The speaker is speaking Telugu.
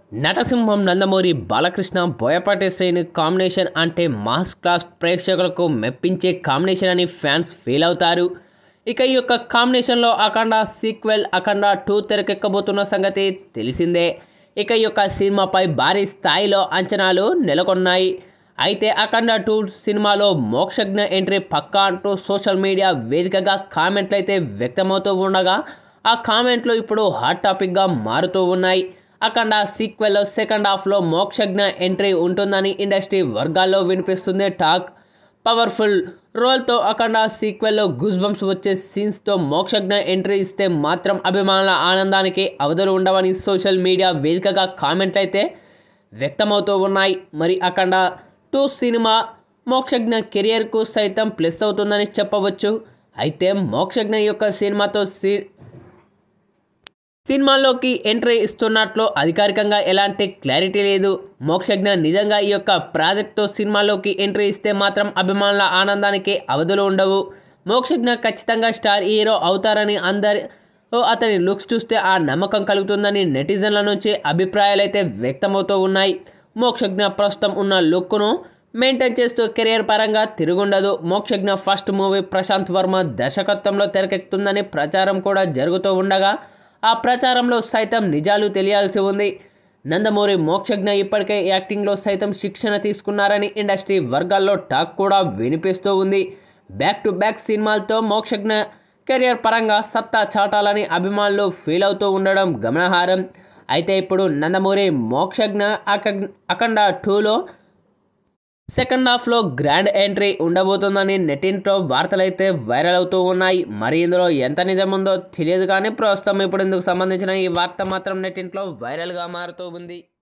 నటసింహం నందమూరి బాలకృష్ణ బోయపాటి శ్రేణి కాంబినేషన్ అంటే మాస్ క్లాస్ ప్రేక్షకులకు మెప్పించే కాంబినేషన్ అని ఫ్యాన్స్ ఫీల్ అవుతారు. ఇక ఈ యొక్క కాంబినేషన్లో అఖండ సీక్వెల్ అఖండ 2 తెరకెక్కబోతున్న సంగతి తెలిసిందే. ఇక ఈ యొక్క సినిమాపై భారీ స్థాయిలో అంచనాలు నెలకొన్నాయి. అయితే అఖండ 2 సినిమాలో మోక్షజ్ఞ ఎంట్రీ పక్కా అంటూ సోషల్ మీడియా వేదికగా కామెంట్లు అయితే వ్యక్తమవుతూ ఉండగా ఆ కామెంట్లు ఇప్పుడు హాట్ టాపిక్గా మారుతూ ఉన్నాయి. అఖండ సీక్వెల్ సెకండ్ హాఫ్లో మోక్షజ్ఞ ఎంట్రీ ఉంటుందని ఇండస్ట్రీ వర్గాల్లో వినిపిస్తుంది టాక్. పవర్ఫుల్ రోల్తో అఖండ సీక్వెల్లో గూస్ బంప్స్ వచ్చే సీన్స్తో మోక్షజ్ఞ ఎంట్రీ ఇస్తే మాత్రం అభిమానుల ఆనందానికి అవధులు ఉండవని సోషల్ మీడియా వేదికగా కామెంట్లు అయితే వ్యక్తమవుతూ ఉన్నాయి. మరి అఖండ 2 సినిమా మోక్షజ్ఞ కెరియర్కు సైతం ప్లస్ అవుతుందని చెప్పవచ్చు. అయితే మోక్షజ్ఞ యొక్క సినిమాతో సినిమాల్లోకి ఎంట్రీ ఇస్తున్నట్లు అధికారికంగా ఎలాంటి క్లారిటీ లేదు. మోక్షజ్ఞ నిజంగా ఈ యొక్క ప్రాజెక్ట్తో సినిమాల్లోకి ఎంట్రీ ఇస్తే మాత్రం అభిమానుల ఆనందానికి అవధులు ఉండవు. మోక్షజ్ఞ ఖచ్చితంగా స్టార్ హీరో అవుతారని అతని లుక్స్ చూస్తే ఆ నమ్మకం కలుగుతుందని నెటిజన్ల నుంచి అభిప్రాయాలైతే వ్యక్తమవుతూ ఉన్నాయి. మోక్షజ్ఞ ప్రస్తుతం ఉన్న లుక్ను మెయింటైన్ చేస్తూ కెరియర్ పరంగా తిరుగుండదు. మోక్షజ్ఞ ఫస్ట్ మూవీ ప్రశాంత్ వర్మ దర్శకత్వంలో తెరకెక్కుతుందని ప్రచారం కూడా జరుగుతూ ఉండగా ఆ ప్రచారంలో సైతం నిజాలు తెలియాల్సి ఉంది. నందమూరి మోక్షజ్ఞ ఇప్పటికే యాక్టింగ్లో సైతం శిక్షణ తీసుకున్నారని ఇండస్ట్రీ వర్గాల్లో టాక్ కూడా వినిపిస్తూ ఉంది. బ్యాక్ టు బ్యాక్ సినిమాలతో మోక్షజ్ఞ కెరియర్ పరంగా సత్తా చాటాలని అభిమానులు ఫీల్ అవుతూ ఉండడం గమనార్హం. అయితే ఇప్పుడు నందమూరి మోక్షజ్ఞ అఖండ 2లో సెకండ్ హాఫ్లో గ్రాండ్ ఎంట్రీ ఉండబోతుందని నెట్టింట్లో వార్తలైతే వైరల్ అవుతూ ఉన్నాయి. మరి ఇందులో ఎంత నిజముందో తెలియదు కానీ ప్రస్తుతం ఇప్పుడు ఇందుకు సంబంధించిన ఈ వార్త మాత్రం నెట్టింట్లో వైరల్గా మారుతూ ఉంది.